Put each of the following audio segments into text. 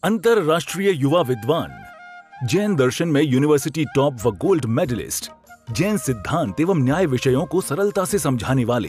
अंतरराष्ट्रीय युवा विद्वान, जैन दर्शन में यूनिवर्सिटी टॉप व गोल्ड मेडलिस्ट, जैन सिद्धांत एवं न्याय विषयों को सरलता से समझाने वाले,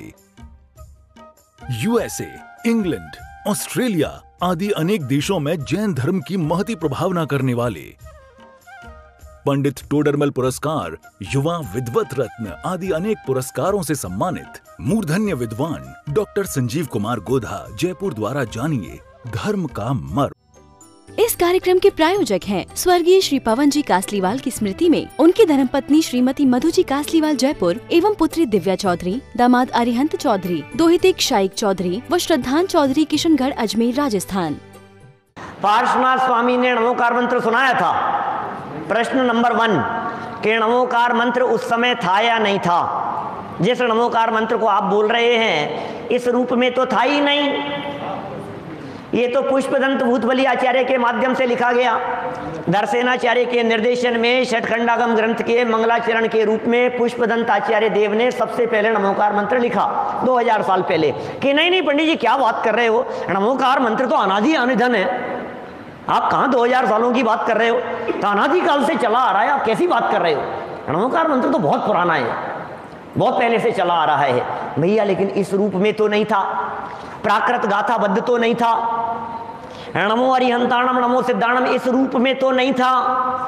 यूएसए, इंग्लैंड, ऑस्ट्रेलिया आदि अनेक देशों में जैन धर्म की महती प्रभावना करने वाले, पंडित टोडरमल पुरस्कार, युवा विद्वत रत्न आदि अनेक पुरस्कारों से सम्मानित मूर्धन्य विद्वान डॉक्टर संजीव कुमार गोधा जयपुर द्वारा जानिए धर्म का मर्म। इस कार्यक्रम के प्रायोजक हैं स्वर्गीय श्री पवन जी कासलीवाल की स्मृति में उनकी धर्मपत्नी श्रीमती मधु जी कासलीवाल जयपुर एवं पुत्री दिव्या चौधरी, दामाद अरिहंत चौधरी, दोहिते शाइक चौधरी व श्रद्धान चौधरी किशनगढ़ अजमेर राजस्थान। पार्श्वनाथ स्वामी ने नमोकार मंत्र सुनाया था। प्रश्न नंबर 1 कि नमोकार मंत्र उस समय था या नहीं था। जिस नमोकार मंत्र को आप बोल रहे हैं इस रूप में तो था ही नहीं। ये तो पुष्पदंत भूतबली आचार्य के माध्यम से लिखा गया। दर्शनाचार्य के निर्देशन में षटखंडागम ग्रंथ के मंगलाचरण के रूप में पुष्पदंत आचार्य देव ने सबसे पहले नमोकार मंत्र लिखा 2000 साल पहले। कि नहीं पंडित जी क्या बात कर रहे हो, नमोकार मंत्र तो अनादि अनिधन है। आप कहाँ 2000 सालों की बात कर रहे हो, तो अनादि काल से चला आ रहा है, आप कैसी बात कर रहे हो। नमोकार मंत्र तो बहुत पुराना है, बहुत पहले से चला आ रहा है भैया, लेकिन इस रूप में तो नहीं था, प्राकृत गाथाबद्ध तो नहीं था। नमो अरिहंताणम नमो सिद्धाणम इस रूप में तो नहीं था,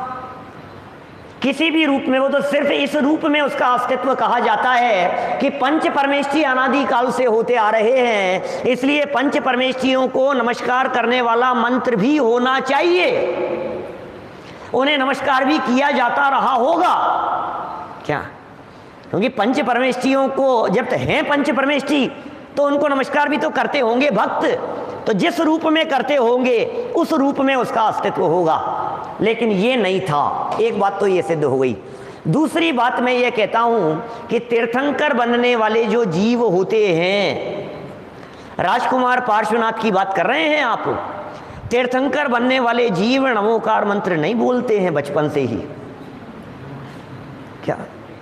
किसी भी रूप में। वो तो सिर्फ इस रूप में उसका अस्तित्व कहा जाता है कि पंच परमेष्ठी अनादि काल से होते आ रहे हैं, इसलिए पंच परमेष्ठियों को नमस्कार करने वाला मंत्र भी होना चाहिए। उन्हें नमस्कार भी किया जाता रहा होगा क्या, क्योंकि पंच परमेष्ठियों को जब हैं पंच परमेष्ठी तो उनको नमस्कार भी तो करते होंगे भक्त। तो जिस रूप में करते होंगे उस रूप में उसका अस्तित्व होगा, लेकिन ये नहीं था। एक बात तो ये सिद्ध हो गई। दूसरी बात मैं ये कहता हूं कि तीर्थंकर बनने वाले जो जीव होते हैं, राजकुमार पार्श्वनाथ की बात कर रहे हैं आप, तीर्थंकर बनने वाले जीव नमोकार मंत्र नहीं बोलते हैं बचपन से ही। क्या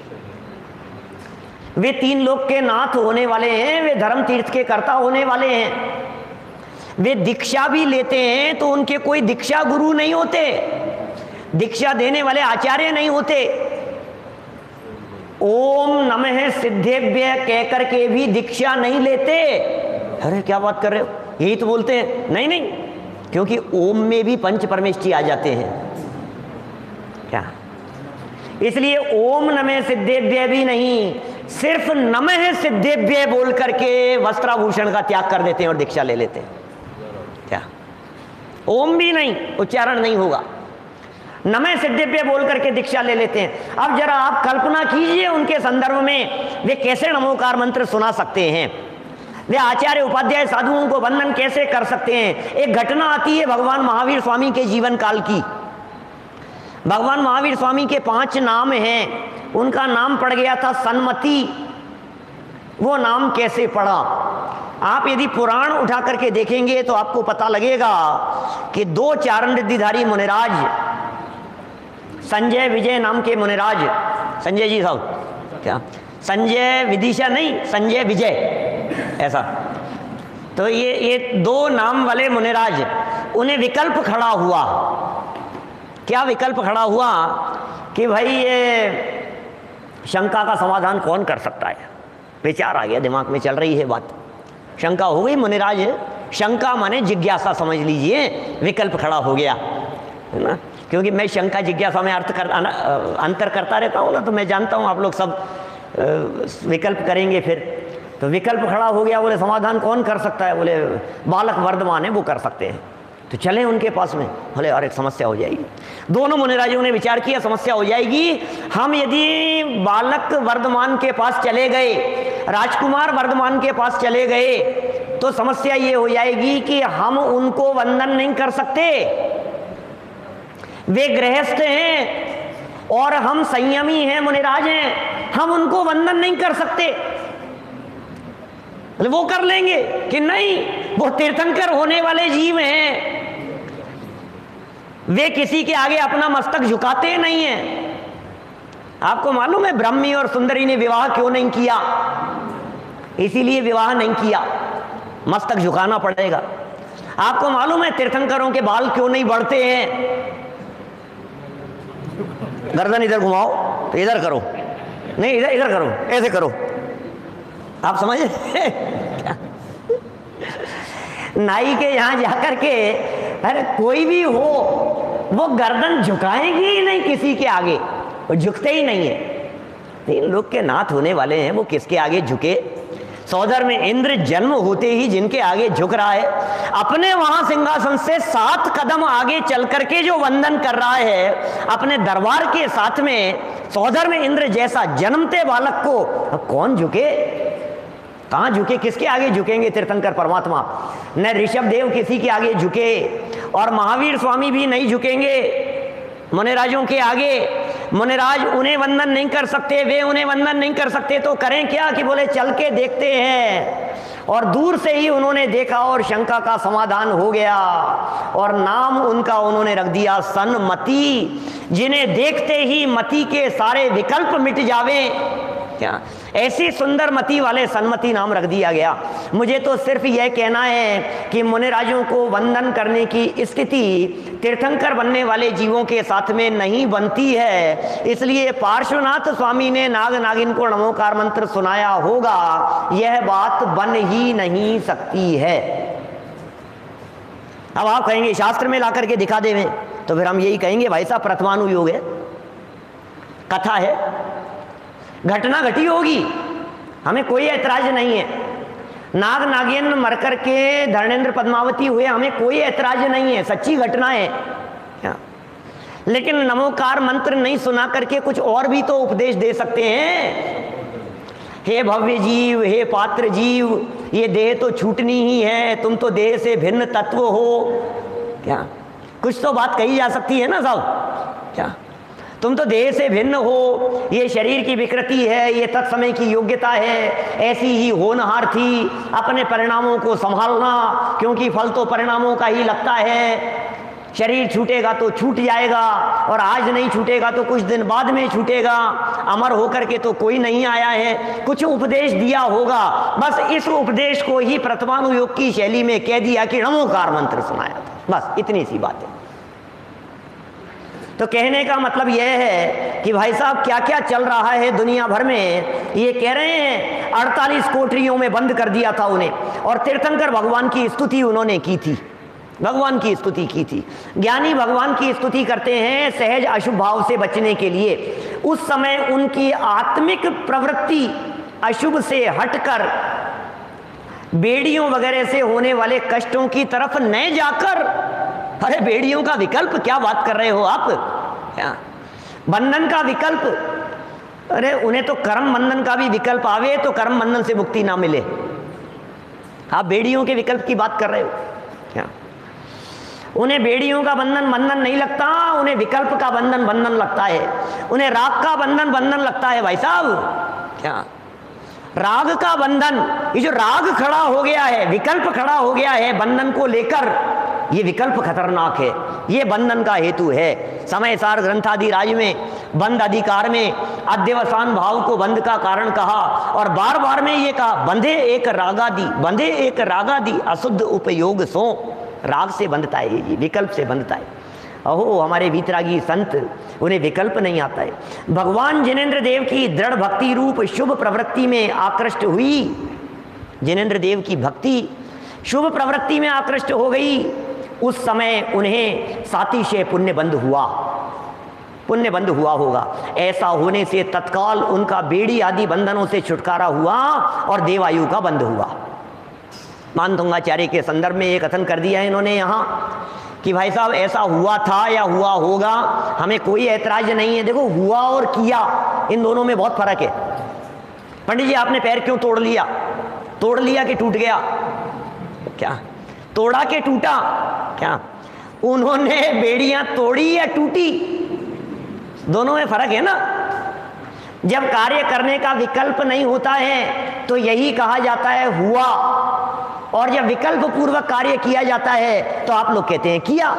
वे 3 लोक के नाथ होने वाले हैं, वे धर्म तीर्थ के कर्ता होने वाले हैं। वे दीक्षा भी लेते हैं तो उनके कोई दीक्षा गुरु नहीं होते, दीक्षा देने वाले आचार्य नहीं होते। ओम नमः सिद्धेभ्य कहकर के भी दीक्षा नहीं लेते। अरे क्या बात कर रहे हो, यही तो बोलते हैं। नहीं नहीं, क्योंकि ओम में भी पंच परमेष्ठी आ जाते हैं क्या, इसलिए ओम नमः सिद्धेभ्य भी नहीं, सिर्फ नमः सिद्धेभ्य बोल करके वस्त्राभूषण का त्याग कर देते हैं और दीक्षा ले लेते हैं। क्या ओम भी नहीं, उच्चारण नहीं होगा, नमः सिद्धेभ्य बोल करके दीक्षा ले लेते हैं। अब जरा आप कल्पना कीजिए उनके संदर्भ में वे कैसे नमोकार मंत्र सुना सकते हैं, वे आचार्य उपाध्याय साधुओं को वंदन कैसे कर सकते हैं। एक घटना आती है भगवान महावीर स्वामी के जीवन काल की। भगवान महावीर स्वामी के 5 नाम हैं, उनका नाम पड़ गया था सन्मति। वो नाम कैसे पड़ा, आप यदि पुराण उठा करके देखेंगे तो आपको पता लगेगा कि 2 चारण रिद्धिधारी मुनिराज, संजय विजय नाम के मुनिराज, संजय जी साहब क्या, संजय विदिशा नहीं, संजय विजय ऐसा, तो ये 2 नाम वाले मुनिराज, उन्हें विकल्प खड़ा हुआ। क्या विकल्प खड़ा हुआ कि भाई ये शंका का समाधान कौन कर सकता है। विचार आ गया, दिमाग में चल रही है बात, शंका हो गई। मुनिराज शंका माने जिज्ञासा समझ लीजिए, विकल्प खड़ा हो गया है ना, क्योंकि मैं शंका जिज्ञासा में अंतर करता रहता हूँ ना, तो मैं जानता हूँ आप लोग सब विकल्प करेंगे फिर। तो विकल्प खड़ा हो गया, बोले समाधान कौन कर सकता है, बोले बालक वर्धमान है वो कर सकते हैं। तो चले उनके पास में, बोले अरे समस्या हो जाएगी। दोनों मुनिराजों ने विचार किया समस्या हो जाएगी। हम यदि बालक वर्धमान के पास चले गए, राजकुमार वर्धमान के पास चले गए, तो समस्या ये हो जाएगी कि हम उनको वंदन नहीं कर सकते, वे गृहस्थ हैं और हम संयमी हैं, मुनिराज हैं, हम उनको वंदन नहीं कर सकते। वो कर लेंगे कि नहीं, वो तीर्थंकर होने वाले जीव हैं, वे किसी के आगे अपना मस्तक झुकाते नहीं हैं। आपको मालूम है ब्रह्मी और सुंदरी ने विवाह क्यों नहीं किया, इसीलिए विवाह नहीं किया, मस्तक झुकाना पड़ेगा। आपको मालूम है तीर्थंकरों के बाल क्यों नहीं बढ़ते हैं? गर्दन इधर घुमाओ तो इधर करो, नहीं इधर इधर करो, ऐसे करो, आप समझ क्या? नाई के यहां जाकर के अरे कोई भी हो वो गर्दन झुकाएंगे ही नहीं किसी के आगे, वो झुकते ही नहीं है। इन लोग के नाथ होने वाले हैं, वो किसके आगे झुके? सौदर में इंद्र जन्म होते ही जिनके आगे झुक रहा है, अपने वहां सिंहासन से 7 कदम आगे चल करके जो वंदन कर रहा है अपने दरबार के साथ में, सौदर में इंद्र जैसा जन्मते बालक को अब कौन झुके? कहां झुके? किसके आगे झुकेंगे तीर्थंकर परमात्मा? न ऋषभ देव किसी के आगे झुके और महावीर स्वामी भी नहीं झुकेंगे मुनिराजों के आगे। मुनिराज उन्हें वंदन नहीं कर सकते, वे उन्हें वंदन नहीं कर सकते, तो करें क्या कि बोले चल के देखते हैं। और दूर से ही उन्होंने देखा और शंका का समाधान हो गया और नाम उनका उन्होंने रख दिया सन्मति, जिन्हें देखते ही मति के सारे विकल्प मिट जावे। क्या ऐसी सुंदर मति वाले सन्मति नाम रख दिया गया। मुझे तो सिर्फ यह कहना है कि मुनिराजों को वंदन करने की स्थिति तीर्थंकर बनने वाले जीवों के साथ में नहीं बनती है, इसलिए पार्श्वनाथ स्वामी ने नाग नागिन को नमोकार मंत्र सुनाया होगा, यह बात बन ही नहीं सकती है। अब आप कहेंगे शास्त्र में ला करके दिखा देवे, तो फिर हम यही कहेंगे भाई साहब प्रथमानुयोग है, कथा है, घटना घटी होगी, हमें कोई ऐतराज नहीं है। नाग नागिन मर करके धर्मेंद्र पद्मावती हुए, हमें कोई ऐतराज नहीं है, सच्ची घटना है। लेकिन नमोकार मंत्र नहीं सुना करके कुछ और भी तो उपदेश दे सकते हैं। हे भव्य जीव, हे पात्र जीव, ये देह तो छूटनी ही है, तुम तो देह से भिन्न तत्व हो। क्या कुछ तो बात कही जा सकती है ना साहब? क्या तुम तो देह से भिन्न हो, ये शरीर की विकृति है, ये तत्समय की योग्यता है, ऐसी ही होनहार थी। अपने परिणामों को संभालना, क्योंकि फल तो परिणामों का ही लगता है। शरीर छूटेगा तो छूट जाएगा और आज नहीं छूटेगा तो कुछ दिन बाद में छूटेगा। अमर होकर के तो कोई नहीं आया है, कुछ उपदेश दिया होगा, बस इस उपदेश को ही प्रथमानुयोग की शैली में कह दिया कि नमोकार मंत्र सुनाया था, बस इतनी सी बात है। तो कहने का मतलब यह है कि भाई साहब क्या क्या चल रहा है दुनिया भर में, ये कह रहे हैं 48 कोठरियों में बंद कर दिया था उन्हें, और तीर्थंकर भगवान की स्तुति उन्होंने की थी, भगवान की स्तुति की थी। ज्ञानी भगवान की स्तुति करते हैं सहज अशुभ भाव से बचने के लिए। उस समय उनकी आत्मिक प्रवृत्ति अशुभ से हटकर बेड़ियों वगैरह से होने वाले कष्टों की तरफ न जाकर, अरे बेड़ियों का विकल्प क्या बात कर रहे हो आप? क्या बंधन का विकल्प? अरे उन्हें तो कर्म बंधन का भी विकल्प आवे तो कर्म बंधन से मुक्ति ना मिले, आप बेड़ियों के विकल्प की बात कर रहे हो क्या? उन्हें बेड़ियों का बंधन बंधन नहीं लगता, उन्हें विकल्प का बंधन बंधन लगता है, उन्हें राग का बंधन बंधन लगता है। भाई साहब क्या राग का बंधन, ये जो राग खड़ा हो गया है, विकल्प खड़ा हो गया है बंधन को लेकर, ये विकल्प खतरनाक है, ये बंधन का हेतु है। समय सार ग्रंथादि राज में बंध अधिकार में अध्यवसान भाव को बंध का कारण कहा, और बार बार में ये कहा बंधे एक रागादि, बंधे एक रागादि अशुद्ध उपयोग सो। राग से बंधता है ये, विकल्प से बंधता है। अहो हमारे वीतरागी संत, उन्हें विकल्प नहीं आता है। भगवान जिनेंद्र देव की दृढ़ भक्ति रूप शुभ प्रवृत्ति में आकृष्ट हुई, जिनेंद्र देव की भक्ति शुभ प्रवृत्ति में आकृष्ट हो गई, उस समय उन्हें सातिशय पुण्य बंध हुआ, पुण्य बंध हुआ होगा। ऐसा होने से तत्काल उनका बेड़ी आदि बंधनों से छुटकारा हुआ और देवायु का बंध हुआ। मानधुंगाचार्य के संदर्भ में ये कथन कर दिया है इन्होंने यहाँ कि भाई साहब ऐसा हुआ था या हुआ होगा, हमें कोई ऐतराज नहीं है। देखो हुआ और किया, इन दोनों में बहुत फर्क है। पंडित जी आपने पैर क्यों तोड़ लिया? तोड़ लिया कि टूट गया? क्या तोड़ा के टूटा? क्या उन्होंने बेड़ियां तोड़ी या टूटी? दोनों में फर्क है ना। जब कार्य करने का विकल्प नहीं होता है तो यही कहा जाता है हुआ, और जब विकल्प पूर्वक कार्य किया जाता है तो आप लोग कहते हैं किया।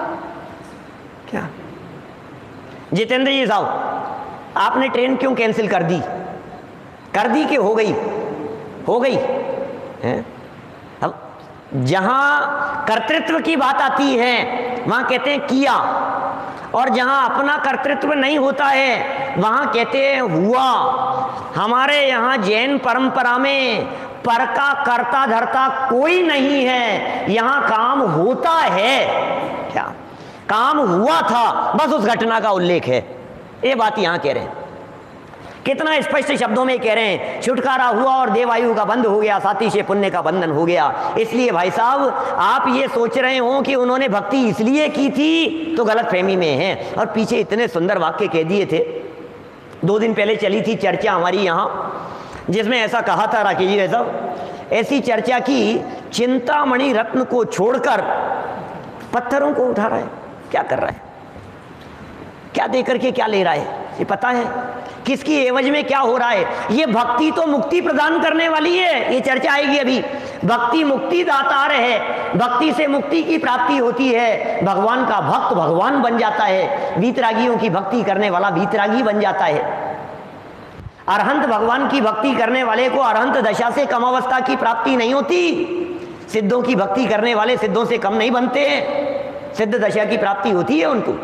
क्या जितेंद्र जी साहब आपने ट्रेन क्यों कैंसिल कर दी? कर दी कि हो गई? हो गई है। अब जहां कर्तृत्व की बात आती है वहां कहते हैं किया, और जहां अपना कर्तृत्व नहीं होता है वहां कहते हैं हुआ। हमारे यहाँ जैन परंपरा में पर का कर्ता धर्ता कोई नहीं है, यहाँ काम होता है। क्या काम हुआ था, बस उस घटना का उल्लेख है, ये बात यहाँ कह रहे हैं। कितना स्पष्ट शब्दों में कह रहे हैं, छुटकारा हुआ और देवायु का बंध हो गया, साथी से पुण्य का बंधन हो गया। इसलिए भाई साहब आप ये सोच रहे हो कि उन्होंने भक्ति इसलिए की थी तो गलत फहमी में है। और पीछे इतने सुंदर वाक्य कह दिए थे। 2 दिन पहले चली थी चर्चा हमारी यहाँ, जिसमें ऐसा कहा था राकेश जी साहब, ऐसी चर्चा की चिंतामणि रत्न को छोड़कर पत्थरों को उठा रहा है। क्या कर रहा है, क्या दे करके क्या ले रहा है, ये पता है किसकी एवज में क्या हो रहा है। ये भक्ति तो मुक्ति प्रदान करने वाली है, ये चर्चा आएगी अभी। भक्ति मुक्ति दातार है, भक्ति से मुक्ति की प्राप्ति होती है। भगवान का भक्त भगवान बन जाता है, वीतरागियों की भक्ति करने वाला वीतरागी बन जाता है। अरहंत भगवान की भक्ति करने वाले को अरहंत दशा से कम अवस्था की प्राप्ति नहीं होती। सिद्धों की भक्ति करने वाले सिद्धों से कम नहीं बनते हैं, सिद्ध दशा की प्राप्ति होती है उनको।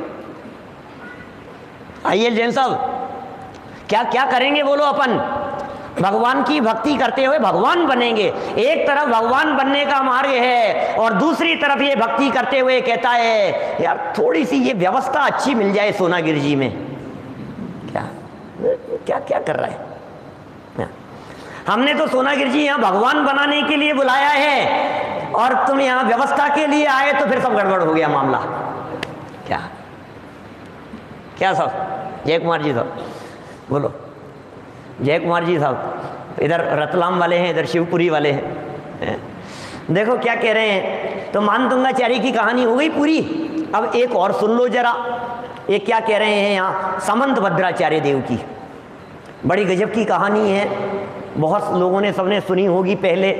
आइए जैन साहब, क्या क्या करेंगे बोलो अपन? भगवान की भक्ति करते हुए भगवान बनेंगे। एक तरफ भगवान बनने का मार्ग है और दूसरी तरफ ये भक्ति करते हुए कहता है यार थोड़ी सी ये व्यवस्था अच्छी मिल जाए सोनागिर जी में। क्या क्या क्या कर रहा है? हमने तो सोनागिर जी यहाँ भगवान बनाने के लिए बुलाया है और तुम यहाँ व्यवस्था के लिए आए तो फिर सब गड़बड़ हो गया मामला। क्या क्या साहब? जय कुमार जी साहब बोलो। जय कुमार जी साहब इधर रतलाम वाले हैं, इधर शिवपुरी वाले हैं। देखो क्या कह रहे हैं। तो मानदुंगाचार्य की कहानी हो गई पूरी। अब एक और सुन लो जरा, ये क्या कह रहे हैं यहाँ समंत भद्राचार्य देव की। बड़ी गजब की कहानी है, बहुत लोगों ने सबने सुनी होगी पहले,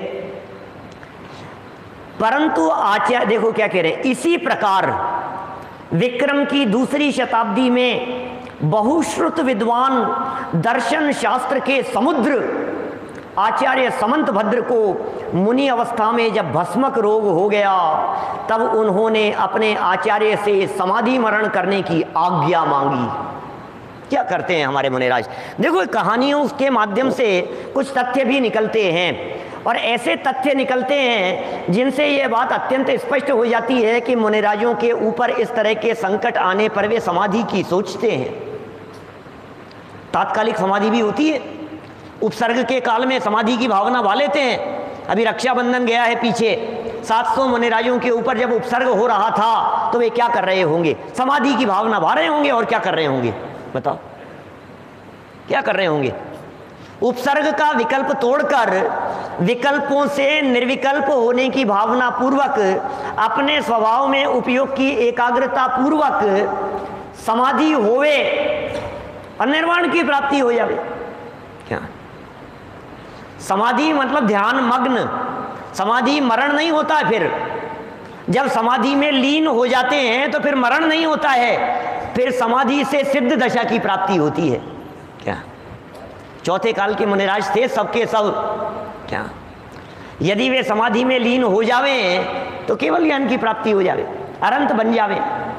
परंतु आचार्य देखो क्या कह रहे हैं। इसी प्रकार विक्रम की 2री शताब्दी में बहुश्रुत विद्वान दर्शन शास्त्र के समुद्र आचार्य समंत भद्र को मुनि अवस्था में जब भस्मक रोग हो गया तब उन्होंने अपने आचार्य से समाधि मरण करने की आज्ञा मांगी। क्या करते हैं हमारे मुनिराज? देखो कहानियों के माध्यम से कुछ तथ्य भी निकलते हैं और ऐसे तथ्य निकलते हैं जिनसे ये बात अत्यंत स्पष्ट हो जाती है कि मुनिराजों के ऊपर इस तरह के संकट आने पर वे समाधि की सोचते हैं। तात्कालिक समाधि भी होती है, उपसर्ग के काल में समाधि की भावना भा लेते हैं। अभी रक्षाबंधन गया है पीछे, 700 मुनिराजों के ऊपर जब उपसर्ग हो रहा था तो वे क्या कर रहे होंगे? समाधि की भावना भा रहे होंगे। और क्या कर रहे होंगे बताओ? क्या कर रहे होंगे? उपसर्ग का विकल्प तोड़कर विकल्पों से निर्विकल्प होने की भावना पूर्वक अपने स्वभाव में उपयोग की एकाग्रता पूर्वक समाधि होवे और निर्वाण की प्राप्ति हो जाए। क्या समाधि मतलब ध्यान मग्न, समाधि मरण नहीं होता है। फिर जब समाधि में लीन हो जाते हैं तो फिर मरण नहीं होता है, फिर समाधि से सिद्ध दशा की प्राप्ति होती है। क्या चौथे काल के मुनिराज थे सबके सब। क्या यदि वे समाधि में लीन हो जावे तो केवल ज्ञान की प्राप्ति हो जावे, अनंत बन जावे।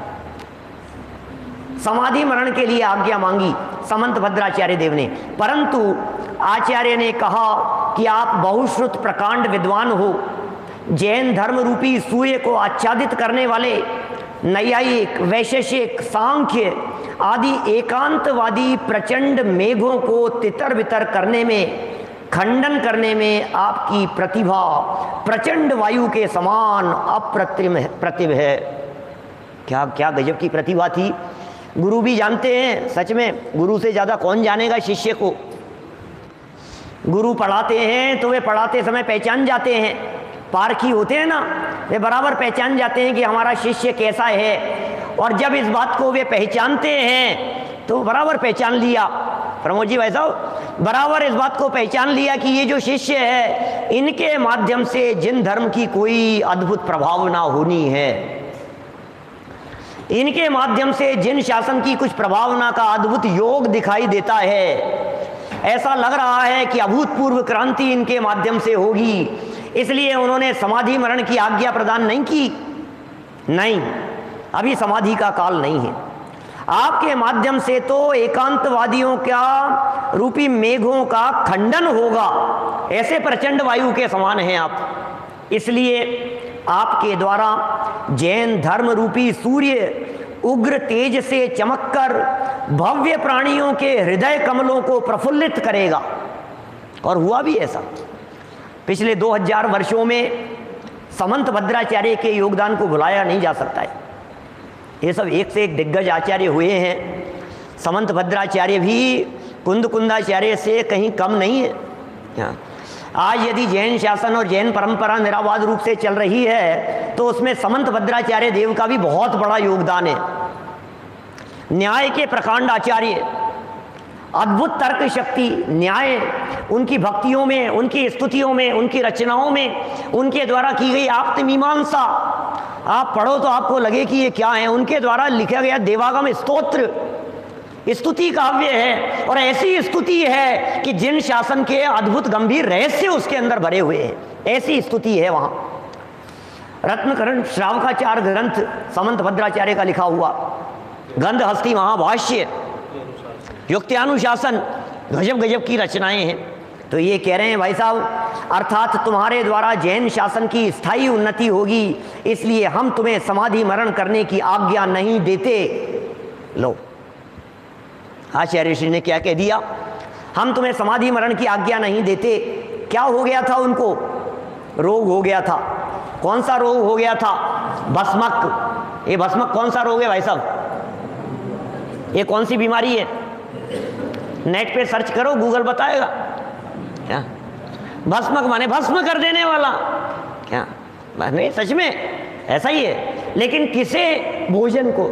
समाधि मरण के लिए आज्ञा मांगी समंत भद्राचार्य देव ने, परंतु आचार्य ने कहा कि आप बहुश्रुत प्रकांड विद्वान हो, जैन धर्म रूपी सूर्य को आच्छादित करने वाले नैयायिक, वैशेषिक, सांख्य आदि एकांतवादी प्रचंड मेघों को तितर बितर करने में, खंडन करने में आपकी प्रतिभा प्रचंड वायु के समान अप्रतिम है। क्या क्या गजब की प्रतिभा थी। गुरु भी जानते हैं, सच में गुरु से ज़्यादा कौन जानेगा शिष्य को। गुरु पढ़ाते हैं तो वे पढ़ाते समय पहचान जाते हैं, पारखी होते हैं ना, वे बराबर पहचान जाते हैं कि हमारा शिष्य कैसा है। और जब इस बात को वे पहचानते हैं तो बराबर पहचान लिया, प्रमोद जी भाई साहब, बराबर इस बात को पहचान लिया कि ये जो शिष्य है इनके माध्यम से जिन धर्म की कोई अद्भुत प्रभावना होनी है, इनके माध्यम से जिन शासन की कुछ प्रभावना का अद्भुत योग दिखाई देता है, ऐसा लग रहा है कि अभूतपूर्व क्रांति इनके माध्यम से होगी। इसलिए उन्होंने समाधि मरण की आज्ञा प्रदान नहीं की। नहीं, अभी समाधि का काल नहीं है। आपके माध्यम से तो एकांतवादियों का रूपी मेघों का खंडन होगा, ऐसे प्रचंड वायु के समान हैं आप। इसलिए आपके द्वारा जैन धर्म रूपी सूर्य उग्र तेज से चमककर भव्य प्राणियों के हृदय कमलों को प्रफुल्लित करेगा। और हुआ भी ऐसा। पिछले 2000 वर्षों में समंत भद्राचार्य के योगदान को भुलाया नहीं जा सकता है। ये सब एक से एक दिग्गज आचार्य हुए हैं। समंत भद्राचार्य भी कुंद कुंदाचार्य से कहीं कम नहीं है। आज यदि जैन शासन और जैन परंपरा निरावाद रूप से चल रही है तो उसमें समंत भद्राचार्य देव का भी बहुत बड़ा योगदान है। न्याय के प्रकांड आचार्य, अद्भुत तर्क शक्ति, न्याय उनकी भक्तियों में, उनकी स्तुतियों में, उनकी रचनाओं में, उनके द्वारा की गई आप्त मीमांसा आप पढ़ो तो आपको लगे कि ये क्या है। उनके द्वारा लिखा गया देवागम स्तोत्र स्तुति काव्य है, और ऐसी स्तुति है कि जिन शासन के अद्भुत गंभीर रहस्य उसके अंदर भरे हुए हैं, ऐसी स्तुति है वहां। रत्नकरण श्रावकाचार ग्रंथ समंत भद्राचार्य का लिखा हुआ, गंध हस्ती महाभाष्य, युक्त्यानुशासन, गजब गजब की रचनाएं हैं। तो ये कह रहे हैं भाई साहब, अर्थात तुम्हारे द्वारा जैन शासन की स्थायी उन्नति होगी, इसलिए हम तुम्हें समाधि मरण करने की आज्ञा नहीं देते। लो, आचार्य श्री ने क्या कह दिया, हम तुम्हें समाधि मरण की आज्ञा नहीं देते। क्या हो गया था उनको? रोग हो गया था। कौन सा रोग हो गया था? भस्मक। ये भस्मक कौन सा रोग है भाई साहब? ये कौन सी बीमारी है? नेट पे सर्च करो, गूगल बताएगा। क्या भस्मक माने भस्म कर देने वाला? क्या नहीं, सच में ऐसा ही है। लेकिन किसे? भोजन को।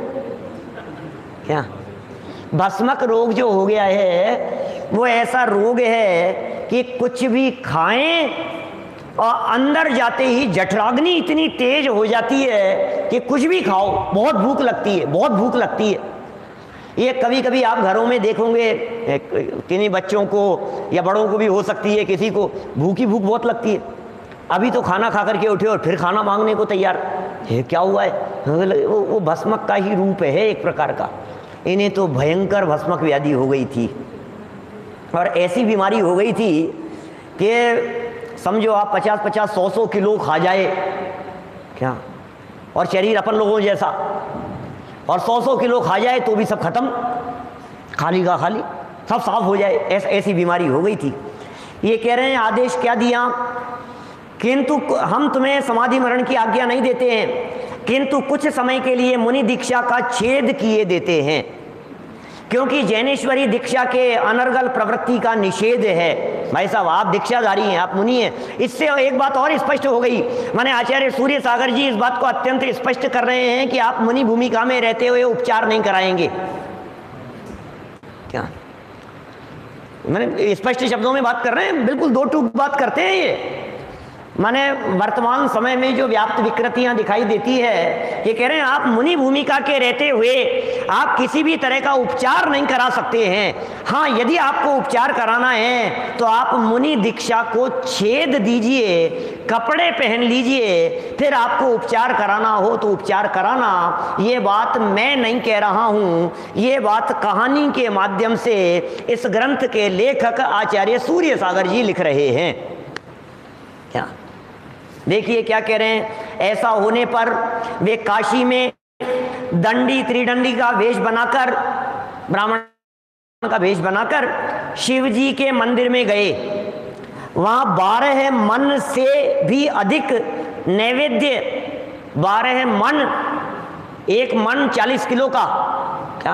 क्या भस्मक रोग जो हो गया है वो ऐसा रोग है कि कुछ भी खाएं और अंदर जाते ही जठराग्नि इतनी तेज हो जाती है कि कुछ भी खाओ बहुत भूख लगती है, बहुत भूख लगती है। ये कभी कभी आप घरों में देखोगे, किन्हीं बच्चों को या बड़ों को भी हो सकती है, किसी को भूख बहुत लगती है। अभी तो खाना खा करके उठे और फिर खाना मांगने को तैयार। ये क्या हुआ है? वो भस्मक का ही रूप है एक प्रकार का। इन्हें तो भयंकर भस्मक व्याधि हो गई थी, और ऐसी बीमारी हो गई थी कि समझो आप 50-50, 100-100 किलो खा जाए क्या, और शरीर अपन लोगों जैसा, और 100-100 किलो खा जाए तो भी सब खत्म, खाली का खाली, सब साफ हो जाए, ऐसी बीमारी हो गई थी। ये कह रहे हैं आदेश क्या दिया, किंतु हम तुम्हें समाधि मरण की आज्ञा नहीं देते हैं, किंतु कुछ समय के लिए मुनि दीक्षा का छेद किए देते हैं, क्योंकि जैनेश्वरी दीक्षा के अनर्गल प्रवृत्ति का निषेध है। भाई साहब, आप दीक्षाधारी हैं, आप मुनि हैं। इससे एक बात और स्पष्ट हो गई, माने आचार्य सूर्य सागर जी इस बात को अत्यंत स्पष्ट कर रहे हैं कि आप मुनि भूमिका में रहते हुए उपचार नहीं कराएंगे। क्या मैंने स्पष्ट शब्दों में बात कर रहे हैं, बिल्कुल दो टूक बात करते हैं ये। माने वर्तमान समय में जो व्याप्त विकृतियां दिखाई देती है, ये कह रहे हैं आप मुनि भूमिका के रहते हुए आप किसी भी तरह का उपचार नहीं करा सकते हैं। हाँ, यदि आपको उपचार कराना है तो आप मुनि दीक्षा को छेद दीजिए, कपड़े पहन लीजिए, फिर आपको उपचार कराना हो तो उपचार कराना। ये बात मैं नहीं कह रहा हूँ, ये बात कहानी के माध्यम से इस ग्रंथ के लेखक आचार्य सूर्य सागर जी लिख रहे हैं। क्या देखिए क्या कह रहे हैं, ऐसा होने पर वे काशी में दंडी त्रिदंडी का वेश बनाकर, ब्राह्मण का वेश बनाकर शिव जी के मंदिर में गए। वहां 12 मन से भी अधिक नैवेद्य, 12 मन, एक मन 40 किलो का, क्या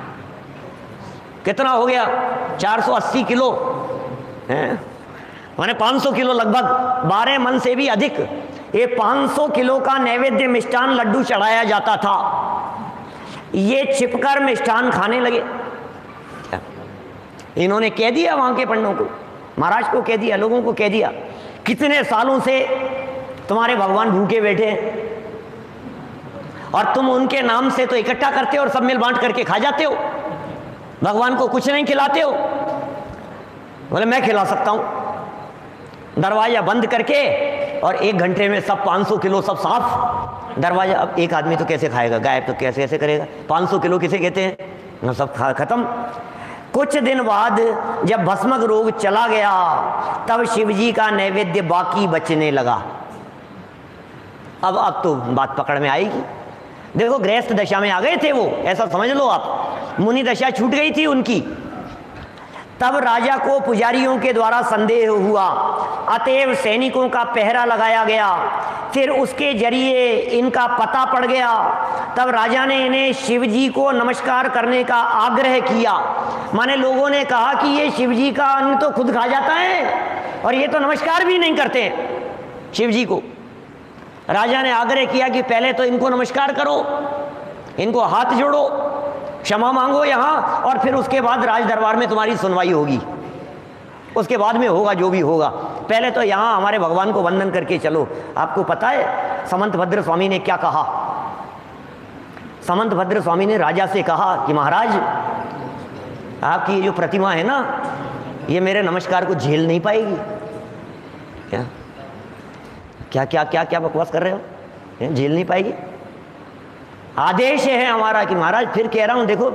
कितना हो गया, 480 किलो है, माने 500 किलो लगभग, 12 मन से भी अधिक, ये 500 किलो का नैवेद्य मिष्ठान लड्डू चढ़ाया जाता था। ये छिपकर मिष्ठान खाने लगे। इन्होंने कह दिया वहां के पंडितों को, महाराज को कह दिया, लोगों को कह दिया, कितने सालों से तुम्हारे भगवान भूखे बैठे हैं और तुम उनके नाम से तो इकट्ठा करते हो और सब मिल बांट करके खा जाते हो, भगवान को कुछ नहीं खिलाते हो। बोले मैं खिला सकता हूं। दरवाजा बंद करके और 1 घंटे में सब 500 किलो सब साफ दरवाजा। अब एक आदमी तो कैसे खाएगा, गायब तो कैसे कैसे करेगा, 500 किलो किसे कहते हैं, सब खत्म। कुछ दिन बाद जब भस्मक रोग चला गया तब शिवजी का नैवेद्य बाकी बचने लगा। अब तो बात पकड़ में आएगी। देखो गृहस्थ दशा में आ गए थे वो, ऐसा समझ लो आप, मुनि दशा छूट गई थी उनकी। तब राजा को पुजारियों के द्वारा संदेह हुआ, अतएव सैनिकों का पहरा लगाया गया। फिर उसके जरिए इनका पता पड़ गया। तब राजा ने इन्हें शिवजी को नमस्कार करने का आग्रह किया। माने लोगों ने कहा कि ये शिवजी का अन्न तो खुद खा जाता है और ये तो नमस्कार भी नहीं करते शिवजी को। राजा ने आग्रह किया कि पहले तो इनको नमस्कार करो, इनको हाथ जोड़ो, क्षमा मांगो यहाँ, और फिर उसके बाद राज दरबार में तुम्हारी सुनवाई होगी, उसके बाद में होगा जो भी होगा। पहले तो यहाँ हमारे भगवान को वंदन करके चलो। आपको पता है समंत भद्र स्वामी ने क्या कहा? समंत भद्र स्वामी ने राजा से कहा कि महाराज आपकी ये जो प्रतिमा है ना, ये मेरे नमस्कार को झेल नहीं पाएगी। क्या क्या क्या क्या क्या बकवास कर रहे हो, झेल नहीं पाएगी? आदेश है हमारा कि महाराज फिर कह रहा हूं, देखो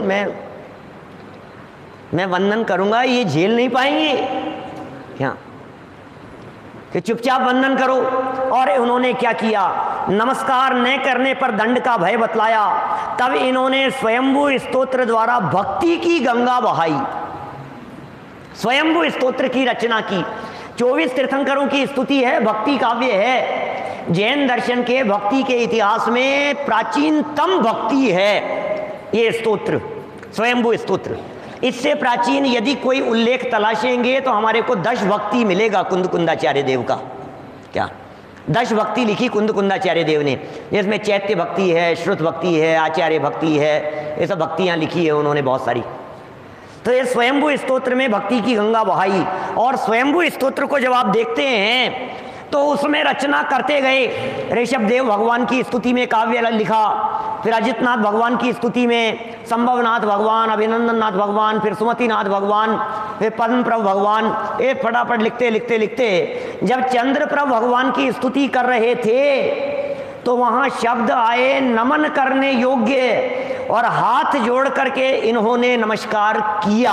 मैं वंदन करूंगा, ये झेल नहीं पाएंगे क्या, कि चुपचाप वंदन करो। और उन्होंने क्या किया, नमस्कार न करने पर दंड का भय बतलाया। तब इन्होंने स्वयंभू स्तोत्र द्वारा भक्ति की गंगा बहाई, स्वयंभू स्तोत्र की रचना की। 24 तीर्थंकरों की स्तुति है, भक्ति काव्य है। जैन दर्शन के भक्ति के इतिहास में प्राचीनतम भक्ति है ये स्तोत्र, स्वयंभू स्तोत्र। इससे प्राचीन यदि कोई उल्लेख तलाशेंगे तो हमारे को 10 भक्ति मिलेगा कुंदकुंदाचार्य देव का। क्या 10 भक्ति लिखी कुंदकुंदाचार्य देव ने, जिसमें चैत्य भक्ति है, श्रुत भक्ति है, आचार्य भक्ति है, ये सब भक्तियां लिखी है उन्होंने बहुत सारी। तो ये स्वयंभू स्तोत्र में भक्ति की गंगा बहाई। और स्वयंभू स्तोत्र को जब आप देखते हैं तो उसमें रचना करते गए। ऋषभदेव भगवान की स्तुति में काव्य लिखा, फिर अजितनाथ भगवान की स्तुति में संभवनाथ भगवान, अभिनंदननाथ भगवान, फिर सुमतिनाथ भगवान, फिर पद्मप्रभ भगवान। ये फटाफट लिखते लिखते लिखते जब चंद्रप्रभ भगवान की स्तुति कर रहे थे तो वहां शब्द आए नमन करने योग्य, और हाथ जोड़ करके इन्होंने नमस्कार किया।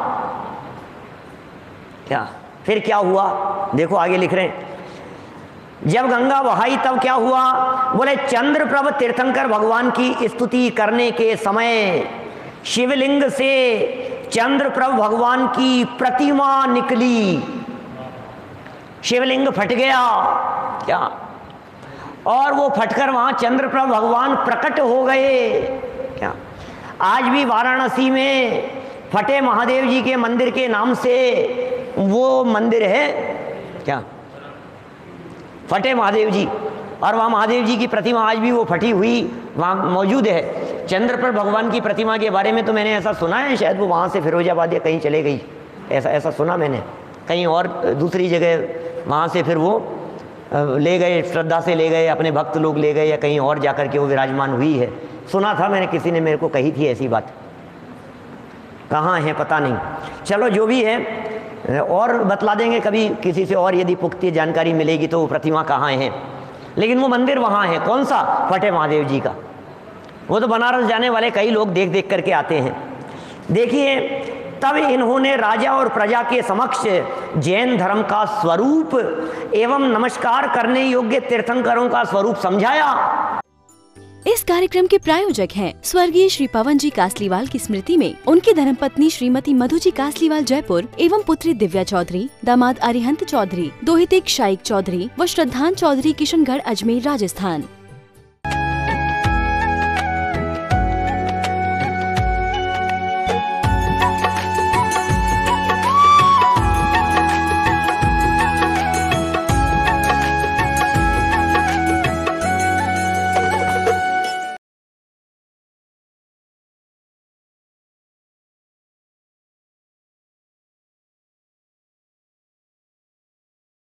क्या फिर क्या हुआ, देखो आगे लिख रहे हैं। जब गंगा बहाई तब क्या हुआ, बोले चंद्रप्रभ तीर्थंकर भगवान की स्तुति करने के समय शिवलिंग से चंद्रप्रभ भगवान की प्रतिमा निकली, शिवलिंग फट गया। क्या, और वो फटकर वहां चंद्रप्रभ भगवान प्रकट हो गए। क्या आज भी वाराणसी में फटे महादेव जी के मंदिर के नाम से वो मंदिर है, क्या फटे महादेव जी, और वहाँ महादेव जी की प्रतिमा आज भी वो फटी हुई वहाँ मौजूद है। चंद्रप्रभ भगवान की प्रतिमा के बारे में तो मैंने ऐसा सुना है, शायद वो वहाँ से फिरोजाबाद या कहीं चले गई, ऐसा सुना मैंने, कहीं और दूसरी जगह वहाँ से फिर वो ले गए, श्रद्धा से ले गए, अपने भक्त लोग ले गए, या कहीं और जाकर के वो विराजमान हुई है। सुना था मैंने, किसी ने मेरे को कही थी ऐसी बात, कहाँ है पता नहीं। चलो जो भी है और बतला देंगे कभी किसी से, और यदि पुख्ती जानकारी मिलेगी तो वो प्रतिमा कहाँ है। लेकिन वो मंदिर वहाँ है, कौन सा, फटे महादेव जी का। वो तो बनारस जाने वाले कई लोग देख देख करके आते हैं। देखिए तब इन्होंने राजा और प्रजा के समक्ष जैन धर्म का स्वरूप एवं नमस्कार करने योग्य तीर्थंकरों का स्वरूप समझाया। इस कार्यक्रम के प्रायोजक हैं स्वर्गीय श्री पवन जी कासलीवाल की स्मृति में उनकी धर्मपत्नी श्रीमती मधु जी कासलीवाल जयपुर एवं पुत्री दिव्या चौधरी, दामाद अरिहंत चौधरी, दोहिते शाइक चौधरी व श्रद्धान चौधरी किशनगढ़ अजमेर राजस्थान।